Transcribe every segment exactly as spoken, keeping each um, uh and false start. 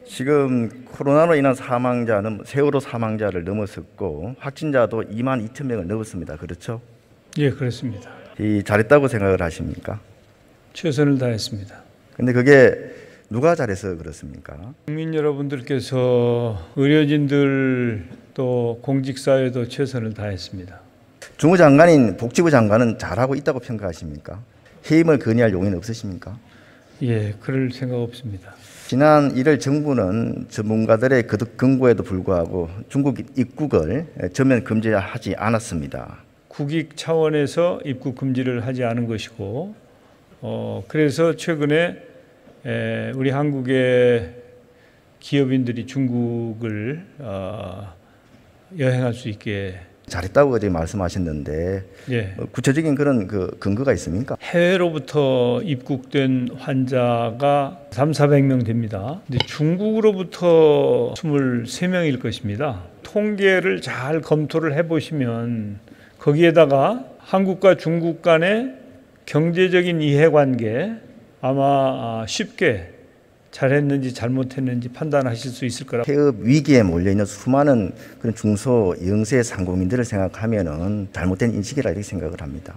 지금 코로나로 인한 사망자는 세월호 사망자를 넘어섰고 확진자도 이만 이천 명을 넘었습니다. 그렇죠? 예, 그렇습니다. 이 잘했다고 생각을 하십니까? 최선을 다했습니다. 근데 그게 누가 잘해서 그렇습니까? 국민 여러분들께서 의료진들 또 공직사회도 최선을 다했습니다. 주무장관인 복지부 장관은 잘하고 있다고 평가하십니까? 해임을 건의할 용의는 없으십니까? 예, 그럴 생각 없습니다. 지난 일월 정부는 전문가들의 거듭 경고에도 불구하고 중국 입국을 전면 금지하지 않았습니다. 국익 차원에서 입국 금지를 하지 않은 것이고, 어, 그래서 최근에 에, 우리 한국의 기업인들이 중국을 어, 여행할 수 있게 잘했다고 어제 말씀하셨는데 예. 구체적인 그런 그 근거가 있습니까? 해외로부터 입국된 환자가 삼사백 명 됩니다. 근데 중국으로부터 이십삼 명일 것입니다. 통계를 잘 검토를 해보시면 거기에다가 한국과 중국 간의 경제적인 이해관계 아마 쉽게 잘했는지 잘못했는지 판단하실 수 있을 거라고. 폐업 위기에 몰려있는 수많은 그런 중소 영세 상공인들을 생각하면은 잘못된 인식이라 이렇게 생각을 합니다.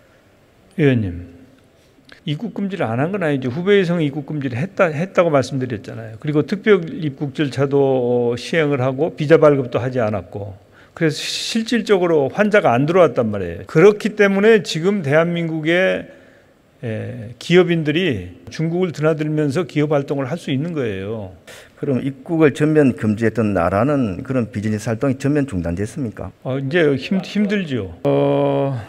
의원님, 입국 금지를 안 한 건 아니죠. 후베이성 입국 금지를 했다, 했다고 말씀드렸잖아요. 그리고 특별 입국 절차도 시행을 하고 비자 발급도 하지 않았고, 그래서 실질적으로 환자가 안 들어왔단 말이에요. 그렇기 때문에 지금 대한민국의 예, 기업인들이 중국을 드나들면서 기업 활동을 할 수 있는 거예요. 그럼 입국을 전면 금지했던 나라는 그런 비즈니스 활동이 전면 중단됐습니까? 어, 이제 힘, 힘들죠. 어...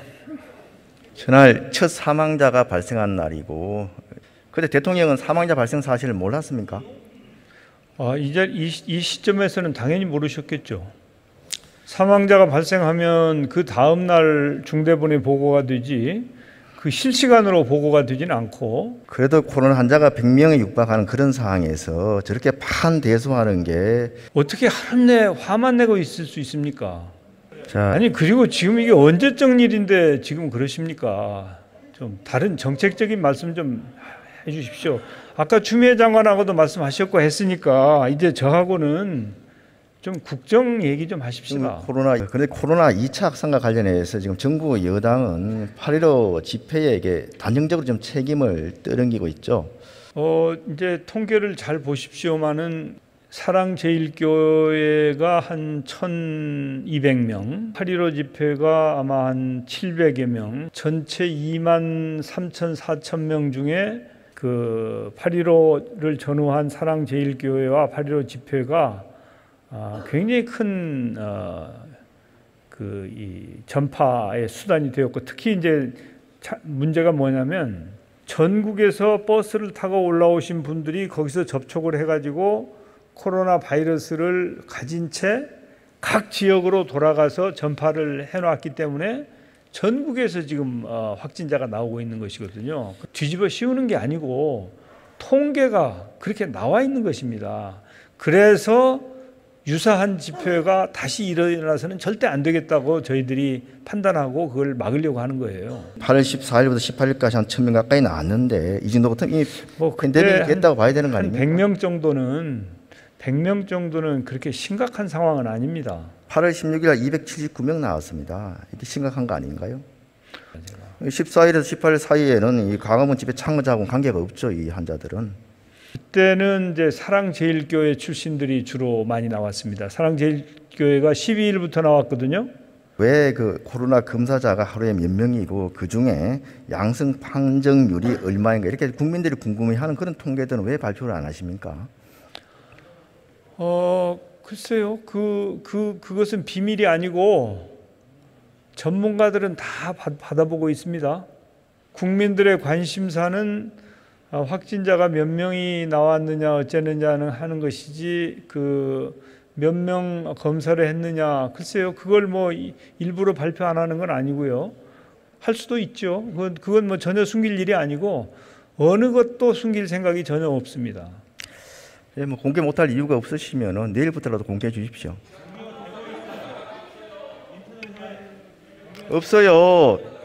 전날 첫 사망자가 발생한 날이고 그때 대통령은 사망자 발생 사실을 몰랐습니까? 어, 이제 이, 이 시점에서는 당연히 모르셨겠죠. 사망자가 발생하면 그 다음 날 중대본에 보고가 되지 그 실시간으로 보고가 되지는 않고. 그래도 코로나 환자가 백 명에 육박하는 그런 상황에서 저렇게 판대소하는 게 어떻게 한내 화만 내고 있을 수 있습니까? 자, 아니 그리고 지금 이게 언제적 일인데 지금 그러십니까? 좀 다른 정책적인 말씀 좀 해주십시오. 아까 추미애 장관하고도 말씀하셨고 했으니까 이제 저하고는 좀 국정 얘기 좀 하십시다. 코로나 그런데 코로나 이 차 확산과 관련해서 지금 정부 여당은 팔일오 집회에게 단정적으로 좀 책임을 떠넘기고 있죠. 어 이제 통계를 잘 보십시오만은 사랑제일교회가 한 천이백 명, 팔일오 집회가 아마 한 칠백여 명, 전체 이만 삼천 사천 명 중에 그 팔일오를 전후한 사랑제일교회와 팔일오 집회가 아, 굉장히 큰 어, 그 이 전파의 수단이 되었고, 특히 이제 차, 문제가 뭐냐면 전국에서 버스를 타고 올라오신 분들이 거기서 접촉을 해가지고 코로나 바이러스를 가진 채 각 지역으로 돌아가서 전파를 해놨기 때문에 전국에서 지금 어, 확진자가 나오고 있는 것이거든요. 뒤집어 씌우는 게 아니고 통계가 그렇게 나와 있는 것입니다. 그래서 유사한 집회가 다시 일어나서는 절대 안 되겠다고 저희들이 판단하고 그걸 막으려고 하는 거예요. 팔월 십사일부터 십팔일까지 한 천 명 가까이 나왔는데 이 정도 같은 이 뭐 팬데믹이 됐다고 봐야 되는 거 아닙니까? 백 명 정도는 백 명 정도는 그렇게 심각한 상황은 아닙니다. 팔월 십육일 이백칠십구 명 나왔습니다. 이게 심각한 거 아닌가요? 십사일에서 십팔일 사이에는 이 광화문 집회 참가자하고는 관계가 없죠. 이 환자들은. 그때는 이제 사랑제일교회 출신들이 주로 많이 나왔습니다. 사랑제일교회가 십이일부터 나왔거든요. 왜 그 코로나 검사자가 하루에 몇 명이고 그 중에 양성 판정률이 얼마인가 이렇게 국민들이 궁금해하는 그런 통계들은 왜 발표를 안 하십니까? 어 글쎄요. 그, 그 그것은 비밀이 아니고 전문가들은 다 받, 받아보고 있습니다. 국민들의 관심사는 확진자가 몇 명이 나왔느냐 어쨌느냐는 하는 것이지 그 몇 명 검사를 했느냐 글쎄요. 그걸 뭐 일부러 발표 안 하는 건 아니고요. 할 수도 있죠. 그건, 그건 뭐 전혀 숨길 일이 아니고 어느 것도 숨길 생각이 전혀 없습니다. 예, 뭐 공개 못할 이유가 없으시면은 내일부터라도 공개해 주십시오. 없어요.